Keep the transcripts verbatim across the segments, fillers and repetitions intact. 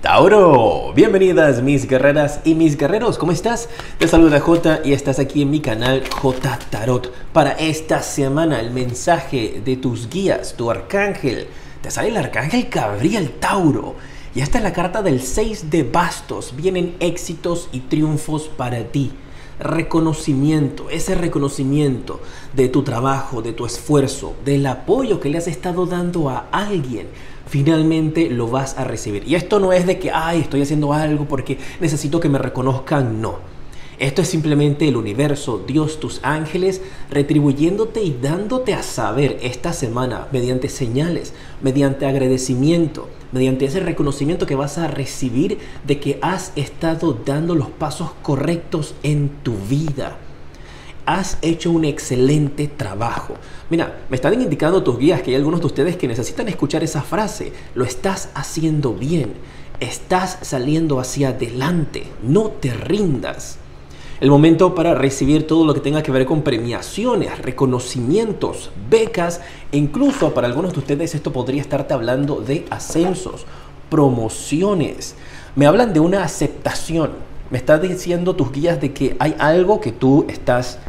Tauro, bienvenidas mis guerreras y mis guerreros, ¿cómo estás? Te saluda J y estás aquí en mi canal J Tarot. Para esta semana el mensaje de tus guías, tu arcángel, te sale el arcángel Gabriel, Tauro. Y esta es la carta del seis de bastos, vienen éxitos y triunfos para ti. Reconocimiento, ese reconocimiento de tu trabajo, de tu esfuerzo, del apoyo que le has estado dando a alguien, finalmente lo vas a recibir. Y esto no es de que, ay, estoy haciendo algo porque necesito que me reconozcan, no. Esto es simplemente el universo, Dios, tus ángeles, retribuyéndote y dándote a saber esta semana mediante señales, mediante agradecimiento, mediante ese reconocimiento que vas a recibir de que has estado dando los pasos correctos en tu vida. Has hecho un excelente trabajo. Mira, me están indicando tus guías que hay algunos de ustedes que necesitan escuchar esa frase. Lo estás haciendo bien. Estás saliendo hacia adelante. No te rindas. El momento para recibir todo lo que tenga que ver con premiaciones, reconocimientos, becas, e incluso para algunos de ustedes esto podría estarte hablando de ascensos, promociones. Me hablan de una aceptación. Me están diciendo tus guías de que hay algo que tú estás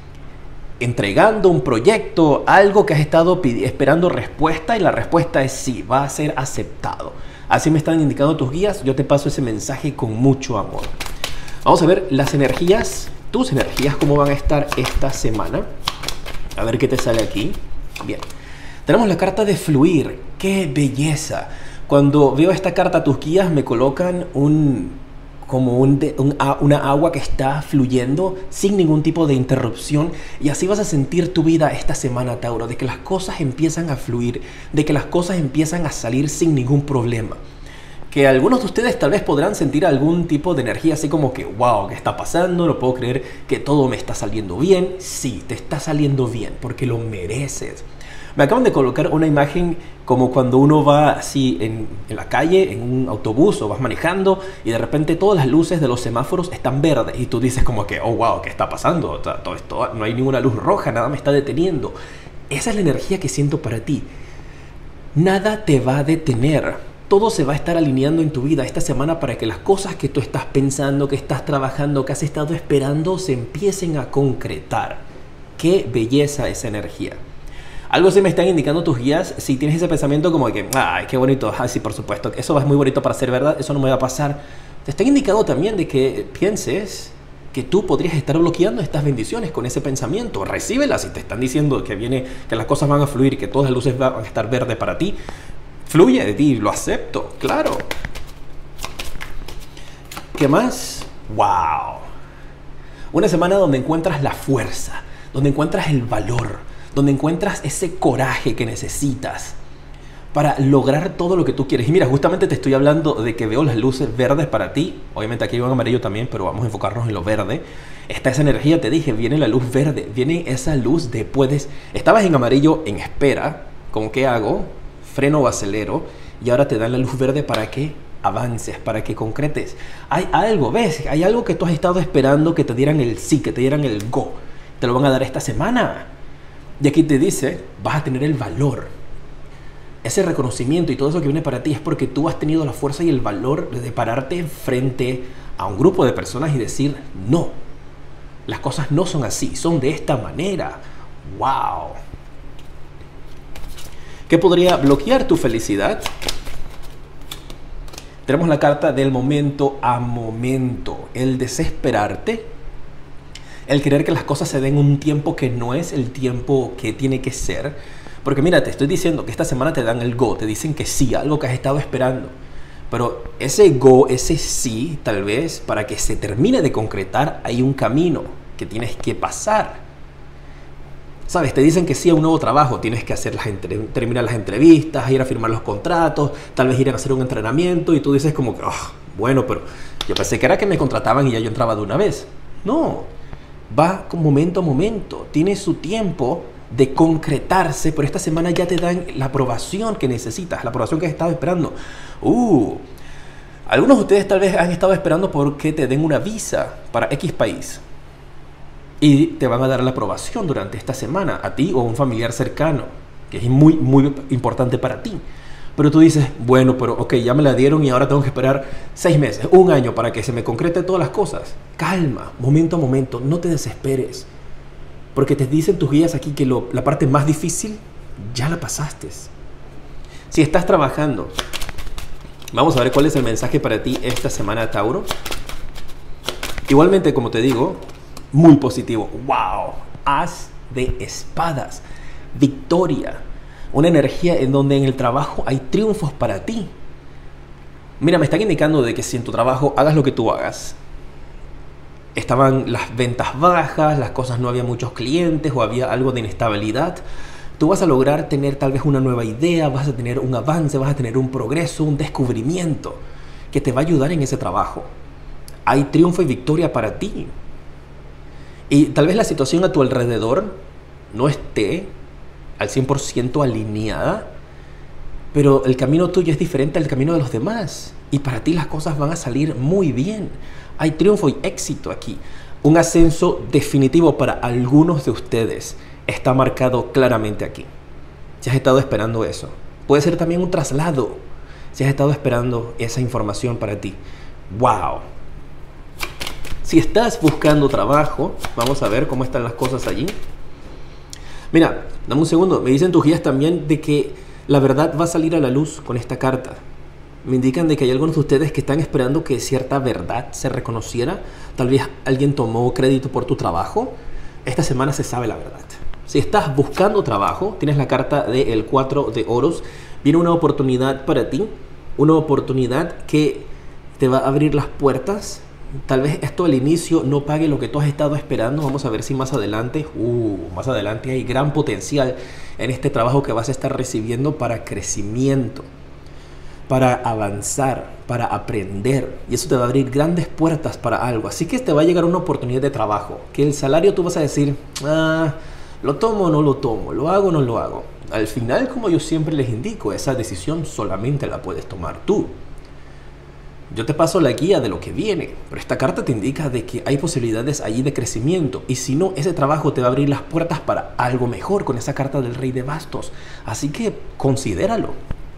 entregando, un proyecto, algo que has estado esperando respuesta y la respuesta es sí, va a ser aceptado. Así me están indicando tus guías, yo te paso ese mensaje con mucho amor. Vamos a ver las energías, tus energías, cómo van a estar esta semana. A ver qué te sale aquí. Bien, tenemos la carta de fluir. ¡Qué belleza! Cuando veo esta carta, tus guías me colocan un, como un, un, una agua que está fluyendo sin ningún tipo de interrupción. Y así vas a sentir tu vida esta semana, Tauro, de que las cosas empiezan a fluir, de que las cosas empiezan a salir sin ningún problema. Que algunos de ustedes tal vez podrán sentir algún tipo de energía así como que wow, ¿qué está pasando? No puedo creer que todo me está saliendo bien. Sí, te está saliendo bien porque lo mereces. Me acaban de colocar una imagen como cuando uno va así en, en la calle, en un autobús o vas manejando y de repente todas las luces de los semáforos están verdes y tú dices como que oh wow, ¿qué está pasando? Todo esto, no hay ninguna luz roja, nada me está deteniendo. Esa es la energía que siento para ti. Nada te va a detener. Todo se va a estar alineando en tu vida esta semana para que las cosas que tú estás pensando, que estás trabajando, que has estado esperando, se empiecen a concretar. ¡Qué belleza esa energía! Algo se me están indicando tus guías. Si tienes ese pensamiento como de que, ¡ay, qué bonito! Ah, sí, por supuesto, eso es muy bonito para ser verdad, eso no me va a pasar. Te están indicando también de que pienses que tú podrías estar bloqueando estas bendiciones con ese pensamiento. Recíbelas si te están diciendo que, viene, que las cosas van a fluir, que todas las luces van a estar verdes para ti. Fluye de ti, lo acepto, claro. ¿Qué más? ¡Wow! Una semana donde encuentras la fuerza, donde encuentras el valor, donde encuentras ese coraje que necesitas para lograr todo lo que tú quieres. Y mira, justamente te estoy hablando de que veo las luces verdes para ti. Obviamente aquí hay un amarillo también, pero vamos a enfocarnos en lo verde. Está esa energía, te dije, viene la luz verde, viene esa luz de puedes... Estabas en amarillo en espera, ¿con qué hago? Freno o acelero, y ahora te dan la luz verde para que avances, para que concretes. Hay algo, ¿ves? Hay algo que tú has estado esperando que te dieran el sí, que te dieran el go. Te lo van a dar esta semana. Y aquí te dice, vas a tener el valor. Ese reconocimiento y todo eso que viene para ti es porque tú has tenido la fuerza y el valor de pararte frente a un grupo de personas y decir, no, las cosas no son así, son de esta manera. ¡Wow! ¿Qué podría bloquear tu felicidad? Tenemos la carta del momento a momento. El desesperarte. El querer que las cosas se den un tiempo que no es el tiempo que tiene que ser. Porque mira, te estoy diciendo que esta semana te dan el go. Te dicen que sí, algo que has estado esperando. Pero ese go, ese sí, tal vez, para que se termine de concretar, hay un camino que tienes que pasar. ¿Sabes? Te dicen que sí a un nuevo trabajo, tienes que hacer las entre, terminar las entrevistas, ir a firmar los contratos, tal vez ir a hacer un entrenamiento y tú dices como que, oh, bueno, pero yo pensé que era que me contrataban y ya yo entraba de una vez. No, va con momento a momento, tiene su tiempo de concretarse, pero esta semana ya te dan la aprobación que necesitas, la aprobación que has estado esperando. Uh, algunos de ustedes tal vez han estado esperando porque te den una visa para X país. Y te van a dar la aprobación durante esta semana, a ti o a un familiar cercano, que es muy, muy importante para ti. Pero tú dices, bueno, pero ok, ya me la dieron y ahora tengo que esperar seis meses, un año para que se me concrete todas las cosas. Calma, momento a momento, no te desesperes. Porque te dicen tus guías aquí que lo, la parte más difícil ya la pasaste. Si estás trabajando, vamos a ver cuál es el mensaje para ti esta semana, Tauro. Igualmente, como te digo, muy positivo. ¡Wow! As de espadas. Victoria. Una energía en donde en el trabajo hay triunfos para ti. Mira, me están indicando de que si en tu trabajo hagas lo que tú hagas, estaban las ventas bajas, las cosas no había muchos clientes o había algo de inestabilidad, tú vas a lograr tener tal vez una nueva idea, vas a tener un avance, vas a tener un progreso, un descubrimiento que te va a ayudar en ese trabajo. Hay triunfo y victoria para ti. Y tal vez la situación a tu alrededor no esté al cien por ciento alineada, pero el camino tuyo es diferente al camino de los demás y para ti las cosas van a salir muy bien. Hay triunfo y éxito aquí. Un ascenso definitivo para algunos de ustedes está marcado claramente aquí. Si has estado esperando eso, puede ser también un traslado. Si has estado esperando esa información para ti, ¡wow! Si estás buscando trabajo, vamos a ver cómo están las cosas allí. Mira, dame un segundo. Me dicen tus guías también de que la verdad va a salir a la luz con esta carta. Me indican de que hay algunos de ustedes que están esperando que cierta verdad se reconociera. Tal vez alguien tomó crédito por tu trabajo. Esta semana se sabe la verdad. Si estás buscando trabajo, tienes la carta del cuatro de oros. Viene una oportunidad para ti. Una oportunidad que te va a abrir las puertas. Tal vez esto al inicio no pague lo que tú has estado esperando. Vamos a ver si más adelante, uh, más adelante hay gran potencial en este trabajo que vas a estar recibiendo para crecimiento, para avanzar, para aprender. Y eso te va a abrir grandes puertas para algo. Así que te va a llegar una oportunidad de trabajo. Que el salario tú vas a decir, ah, ¿lo tomo o no lo tomo? ¿Lo hago o no lo hago? Al final, como yo siempre les indico, esa decisión solamente la puedes tomar tú. Yo te paso la guía de lo que viene, pero esta carta te indica de que hay posibilidades allí de crecimiento y si no, ese trabajo te va a abrir las puertas para algo mejor con esa carta del Rey de Bastos. Así que considéralo.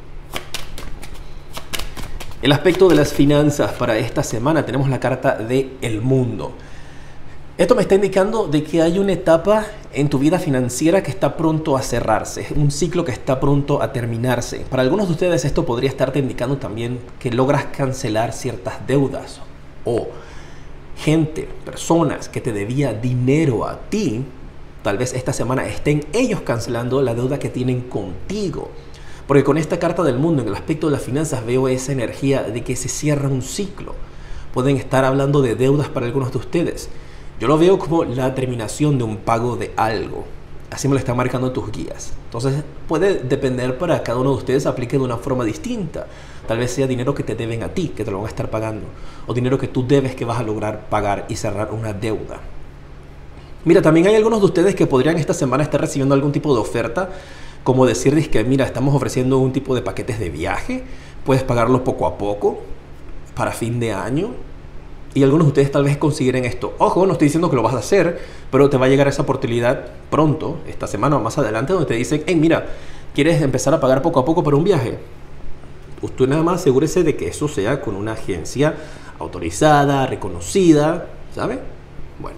El aspecto de las finanzas para esta semana tenemos la carta de El Mundo. Esto me está indicando de que hay una etapa en tu vida financiera que está pronto a cerrarse, un ciclo que está pronto a terminarse. Para algunos de ustedes esto podría estarte indicando también que logras cancelar ciertas deudas o gente, personas que te debía dinero a ti, tal vez esta semana estén ellos cancelando la deuda que tienen contigo. Porque con esta carta del mundo, en el aspecto de las finanzas, veo esa energía de que se cierra un ciclo. Pueden estar hablando de deudas para algunos de ustedes. Yo lo veo como la terminación de un pago de algo. Así me lo están marcando tus guías. Entonces puede depender para cada uno de ustedes, aplique de una forma distinta. Tal vez sea dinero que te deben a ti, que te lo van a estar pagando. O dinero que tú debes, que vas a lograr pagar y cerrar una deuda. Mira, también hay algunos de ustedes que podrían esta semana estar recibiendo algún tipo de oferta. Como decirles que, mira, estamos ofreciendo un tipo de paquetes de viaje. Puedes pagarlo poco a poco para fin de año. Y algunos de ustedes tal vez consideren esto. Ojo, no estoy diciendo que lo vas a hacer, pero te va a llegar esa oportunidad pronto, esta semana o más adelante, donde te dicen, hey, mira, ¿quieres empezar a pagar poco a poco para un viaje? Usted nada más asegúrese de que eso sea con una agencia autorizada, reconocida, ¿sabe? Bueno.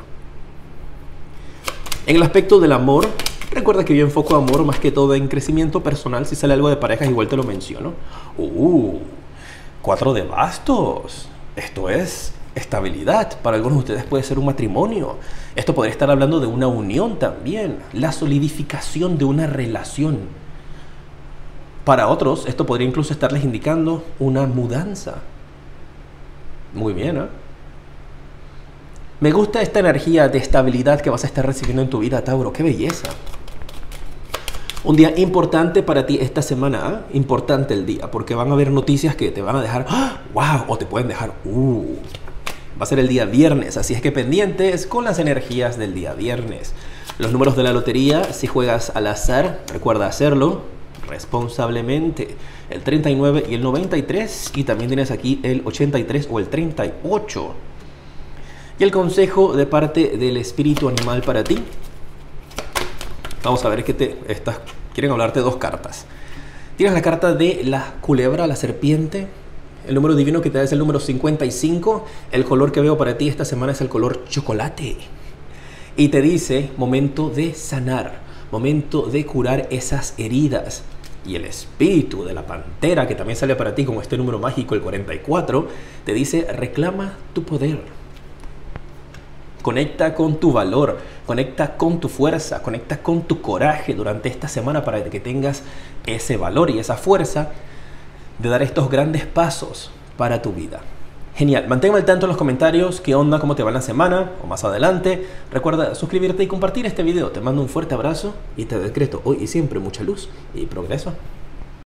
En el aspecto del amor, recuerda que yo enfoco amor más que todo en crecimiento personal. Si sale algo de parejas, igual te lo menciono. Uh, cuatro de bastos. Esto es estabilidad. Para algunos de ustedes puede ser un matrimonio. Esto podría estar hablando de una unión también. La solidificación de una relación. Para otros, esto podría incluso estarles indicando una mudanza. Muy bien, ¿eh? Me gusta esta energía de estabilidad que vas a estar recibiendo en tu vida, Tauro. ¡Qué belleza! Un día importante para ti esta semana, ¿eh? Importante el día, porque van a haber noticias que te van a dejar ¡ah! ¡Wow! O te pueden dejar ¡uh! Va a ser el día viernes, así es que pendientes con las energías del día viernes. Los números de la lotería, si juegas al azar, recuerda hacerlo responsablemente. El treinta y nueve y el noventa y tres, y también tienes aquí el ochenta y tres o el treinta y ocho. Y el consejo de parte del espíritu animal para ti. Vamos a ver qué te estas quieren hablarte dos cartas. Tienes la carta de la culebra, la serpiente. El número divino que te da es el número cincuenta y cinco. El color que veo para ti esta semana es el color chocolate. Y te dice momento de sanar, momento de curar esas heridas. Y el espíritu de la pantera, que también sale para ti como este número mágico, el cuarenta y cuatro, te dice reclama tu poder. Conecta con tu valor, conecta con tu fuerza, conecta con tu coraje durante esta semana para que tengas ese valor y esa fuerza de dar estos grandes pasos para tu vida. Genial, manténme al tanto en los comentarios qué onda, cómo te va la semana o más adelante. Recuerda suscribirte y compartir este video. Te mando un fuerte abrazo y te decreto hoy y siempre mucha luz y progreso.